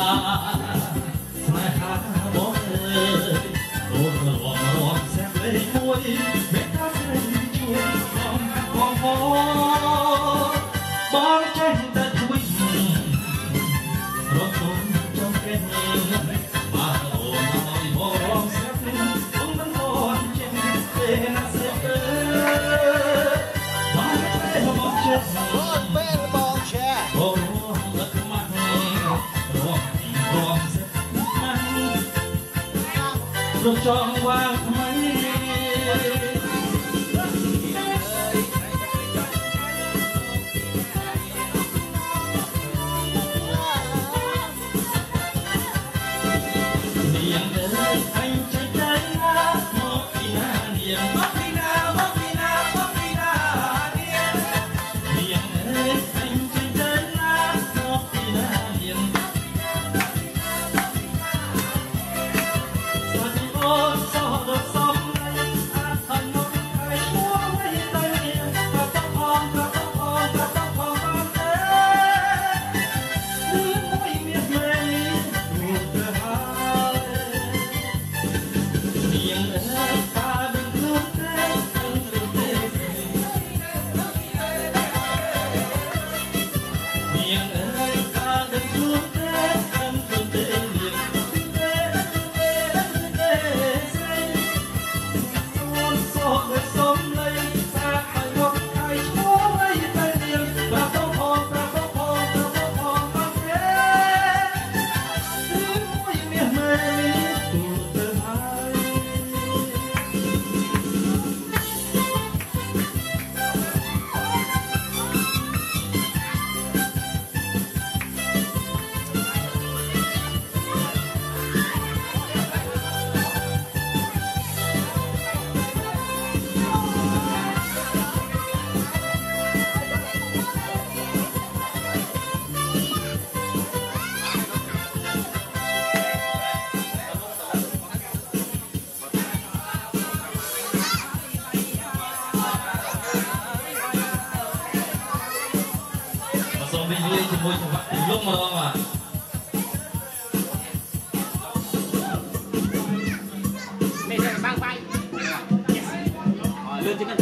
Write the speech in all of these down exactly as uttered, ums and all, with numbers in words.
Rốt tròn vàng mấy niềm ơi anh chạy trái lá một khi na niềm mất khi na mất khi na mất khi na niềm ơi anh chạy trái lá một khi na niềm môi trường bạn lúc mơ mà mày sẽ băng bay lên trên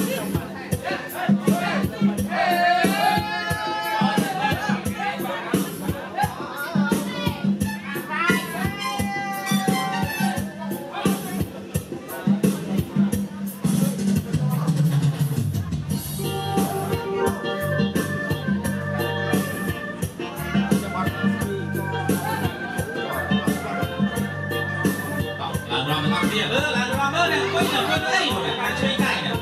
ơ là làm ơn này quay là quên đấy mà phải chơi này nè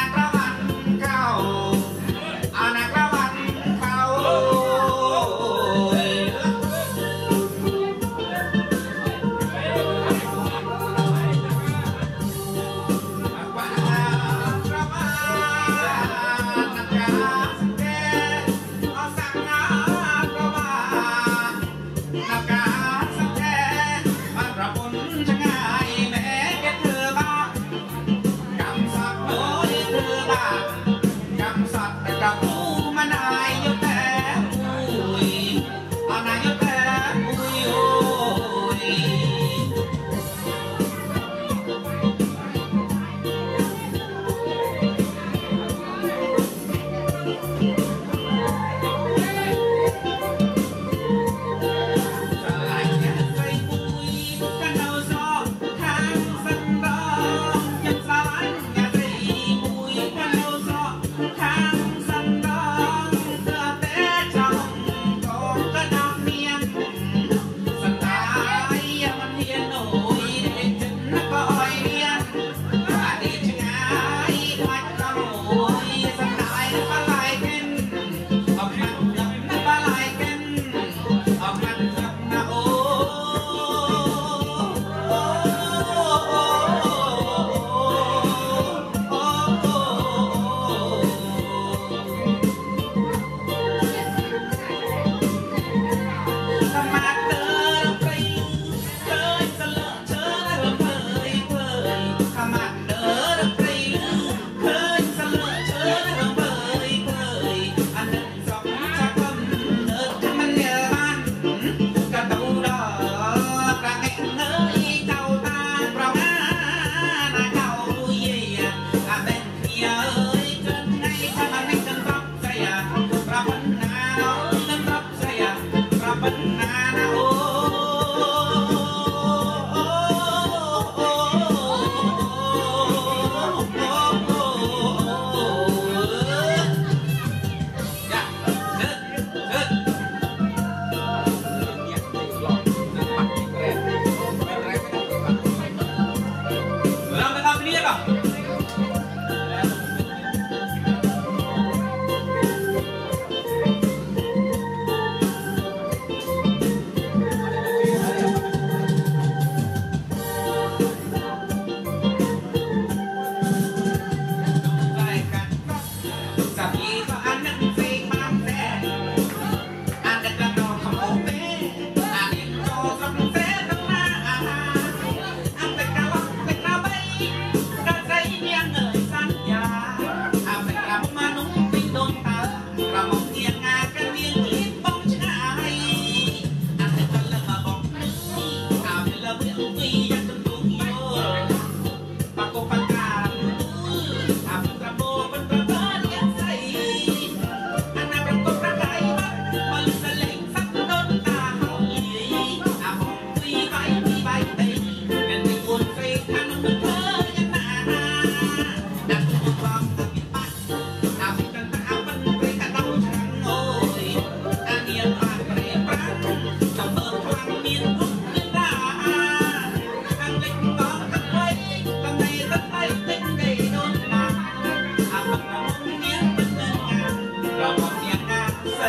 oh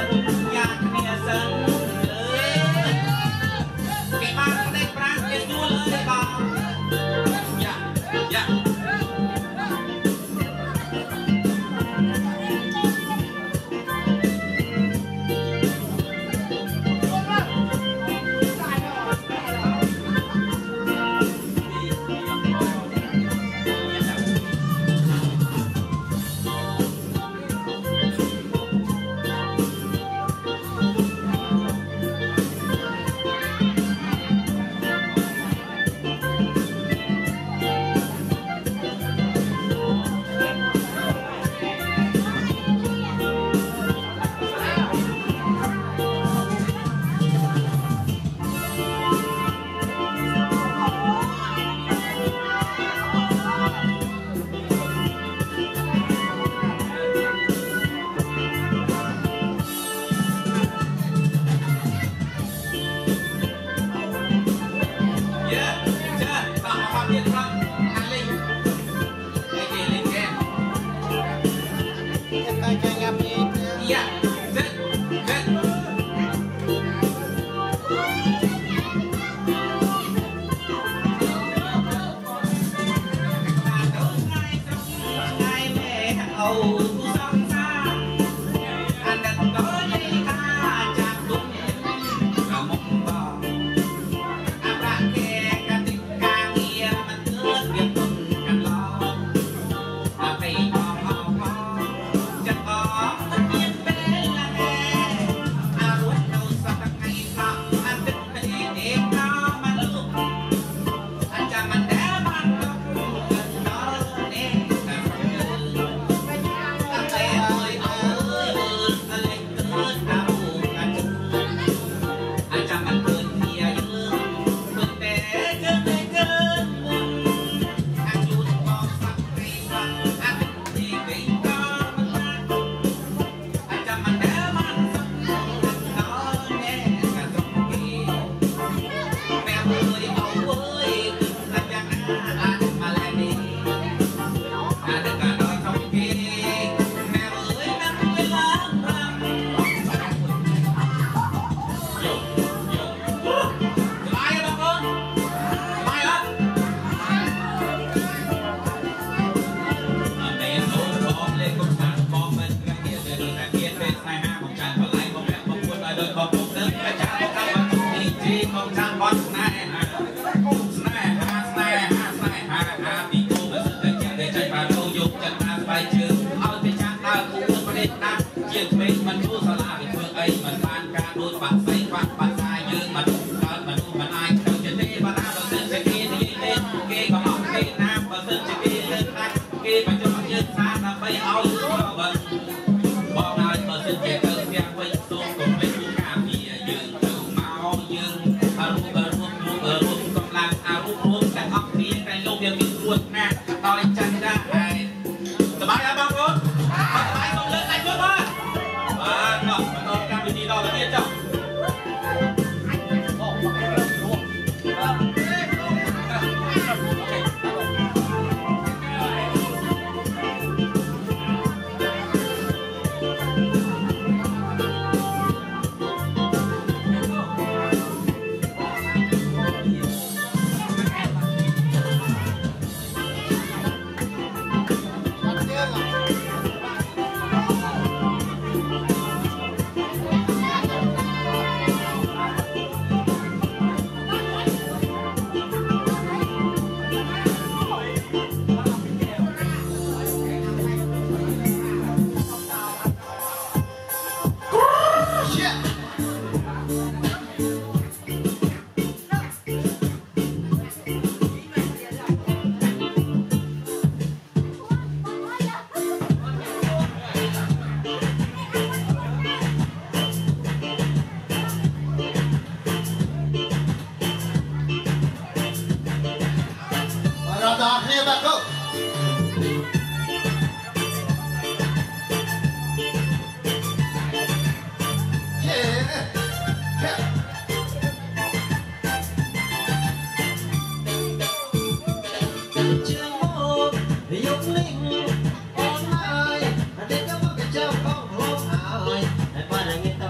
Hãy subscribe cho kênh Ghiền Mì Gõ để không bỏ lỡ những video hấp dẫn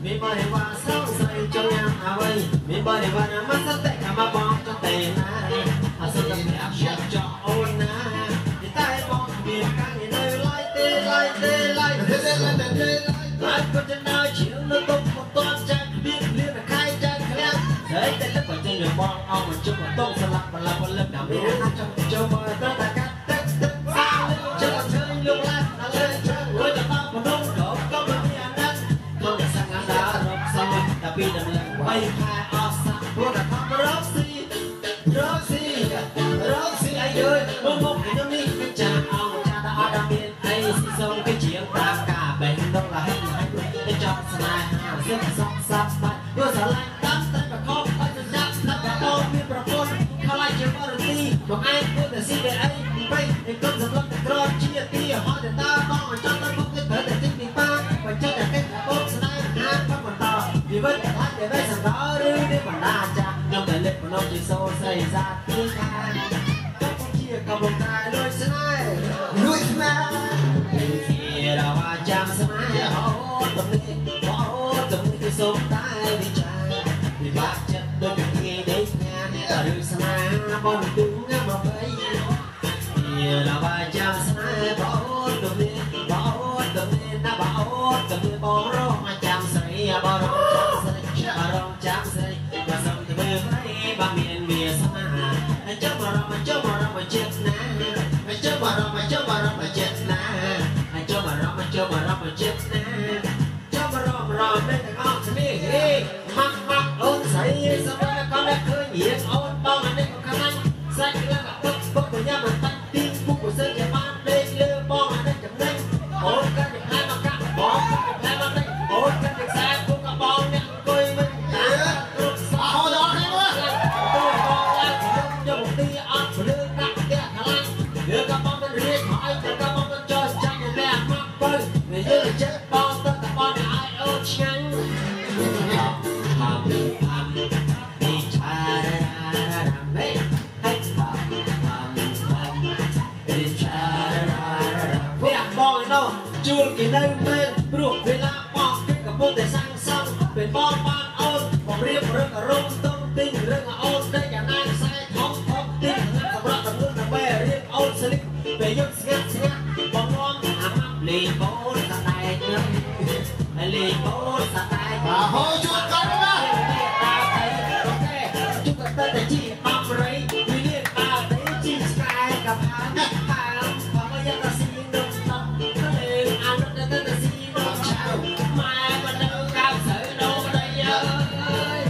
មានបរិវារស្រងស្រីចង់ញ៉ាំអ្វីមានបរិវារមកសតិកាមកបងចង់តែណាអសុទ្ធតែជាប់ចោអូនណាតែបងមានកាំងនៅឡាយទេឡាយទេឡាយទេឡាយទេឡាយក៏จะនៅជាងនៅតុបតន់ចាក់វាលៀនខៃចាក់ក្រាំហើយតែទឹកបញ្ចេញរបស់បងអស់មកជុំតុបស្លាប់បលាបលឹកដើម្បីអាចចង់ចូលមកទៅតាកាត់ទឹកទឹកសាជើងជើងលោកឡាដល់លើជើងរួចទៅតាមបំរុងក៏ក៏មានអាណិតក្នុងសង្ហាដារកសមតែពីដំណឹងបីខែអស់សាក់ព្រោះតែខំរកស៊ីរកស៊ីរកស៊ីអីយល់មកមកខ្ញុំនេះចាអងចាតអត់ដល់មានអីស៊ីសូមគេជាងប្រាកាបេះដុំឡាហិហិទៅចង់ស្នេហាសឹកសក់សាប់បាច់ព្រោះស្រឡាញ់តាមតែប្រកបឲ្យទៅដាក់ស្ដាប់បងមានប្រពន្ធខ្លាចជាបរិទីមកឯងគួរតែស៊ីតែអីបែកឯកុំសម្លឹកតែក្រជាទីហត់តែតាបងឲ្យចង់ទៅមុខទៅត្រូវតែទីពីប៉ាបញ្ចេញតែគេបោកស្នេហាផឹកបន្តជីវិតតែអាចតែបែកសណ្ដោឬនេះបណ្ដាចាខ្ញុំតែលិបបំណងជាសូស្រីសាទីខាកំជាកំពុងតែលួចស្នេហ៍លួចស្នេហ៍ជារាចាំស្នេហ៍អូតំនេះអូតំនេះគឺសូមតែវិចារវិបាកចិត្តដូចគេដេកញ៉ាំឬស្នេហ៍បងទូមកបីជារាចាំស្នេហ៍បងតំនេះបងតំនេះណាបងតំនេះបងរងចាំស្រីបងរងចាំស្រីបងរងចាំស្រីបើសុំទៅមើលព្រៃបើមានវាស្នេហ៍ចាំបរមចាំបរមចិត្តណាចាំបរមចាំបរមចិត្តណាចាំបរមចាំបរមចិត្តណាចាំបរមរមតែទាំងអស់គ្នាហេម៉ាក់ម៉ាក់អូនស្រីសម្រាប់ក៏តែឃើញរៀងអូនបងអានេះក៏ខ្លាំងសាច់លើក៏ពុកពុកទៅញ៉ាំមិនតាច់ទីពុកក៏សើជាបានដេកលើបងអានេះចំណេញអូនក៏តែខ្លាំងមកកាក់បងក៏តែខ្លាំងមកដេកអូនក៏តែខ្សែពុកក៏បងអ្នកអង្គុយវិញតារត់សោះដល់នេះមើលទៅបងឡើងខ្ញុំយកទីអត់ភ្លើងដាក់ផ្ទះខ្លាំងវាក៏បងមិនរៀនហើយតែក៏បងមិនចោលចាញ់តែមកបើវាយើងចិត្តបងទៅតែបងឲ្យអូនឆ្ងាញ់ហាប់ហាប់ទីឆារ៉ារ៉ាមេហេហាប់ហាប់ហាប់ទីឆារ៉ារ៉ាវាបងឯណោះជួលគេនៅមែនព្រោះវេលាបងគេកំពុងតែសាំងសង់ពេលបងបានអូនបងរៀបរឹករំទុំទិញរឹកអូនតែយ៉ាងណាខ្សែថងថងទិញសម្រាប់តម្លឹងដើម្បីរៀបអូនស្លីកពេលយកស្ងាត់ស្ងាត់បងនាំអាម៉ាប់លេងបូនសតែខ្ញុំលេងបូនសតែអាហូជួលគាត់ណាតាតែអូខេជួលគាត់តែជីបំរីវិលាតាតែជីស្កាយกับហានហានបងយកតែស៊ីនំតំលេងអានតែតែស៊ីនំឆៅម៉ែមិននៅកៅសើដូរដីអើយ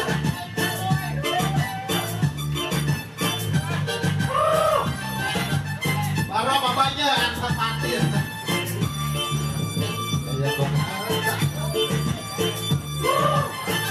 បាទរកបាញ់អានថាបានទៀតយកកូន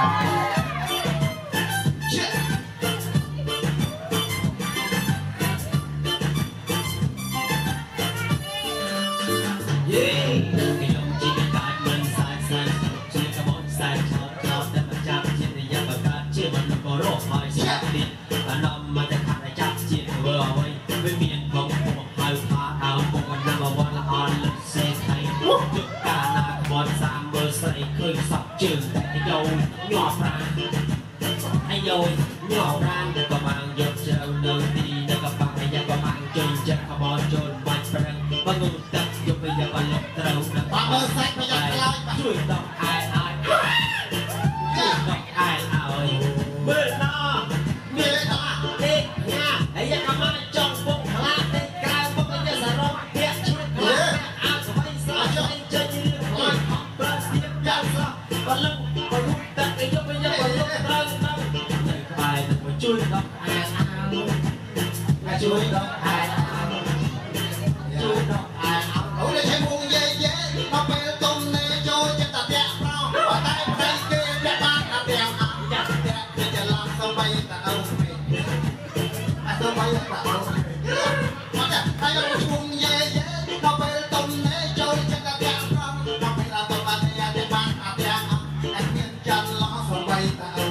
Rồi nhỏ ran được có mang dọc treo nơi đi được có bằng hay có mang chơi chắc có bỏ trốn bạch băng băng ngủ tập dục bây giờ còn lục trâu được ba mươi sách bây giờ chui tóc ai ai chui tóc ai ai bên nó bên nó đi nha hãy giờ có mang trong bụng lá bên cài bụng bây giờ sẽ rong đẹp chết quá áo của bây giờ cho anh chơi như con học bớt tiếp ra sao còn lưng còn lúc tập cái dục bây giờ còn lục trâu chui tóc ai ai chui tóc ai ai chui tóc ai ai đủ để xem buồn dễ dễ nó phải tôm nè trôi trên tạt đẹp bao và tay tay kia đẹp ba là đẹp áo đẹp đẹp để cho làm sao bay ta đâu à sao bay ta đâu mà đẹp tay nó buồn dễ dễ nó phải tôm nè trôi trên tạt đẹp bao nó phải là tôm nè đẹp ba là đẹp áo anh nhìn chân nó sao bay ta đâu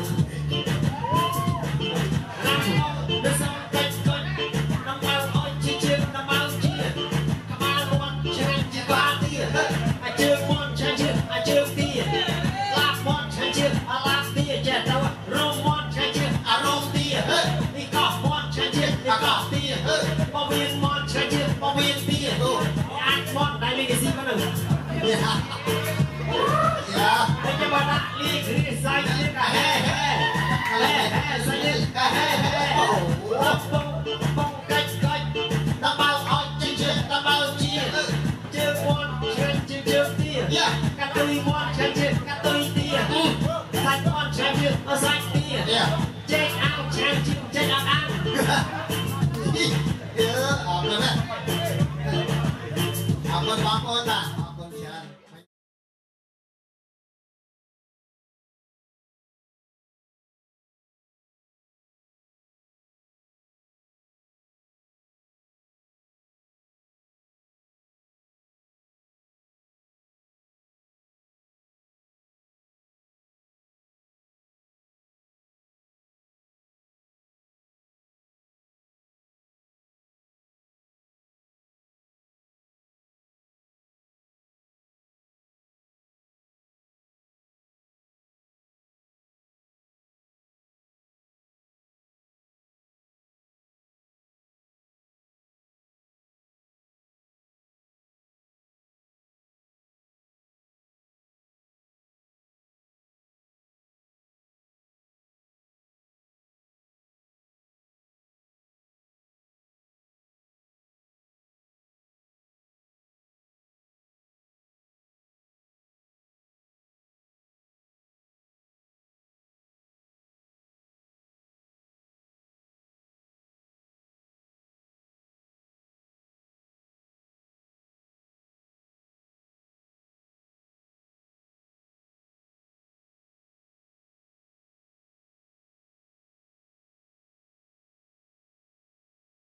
Check out, check out, check out. Yeah, I'm gonna. I'm gonna walk on that.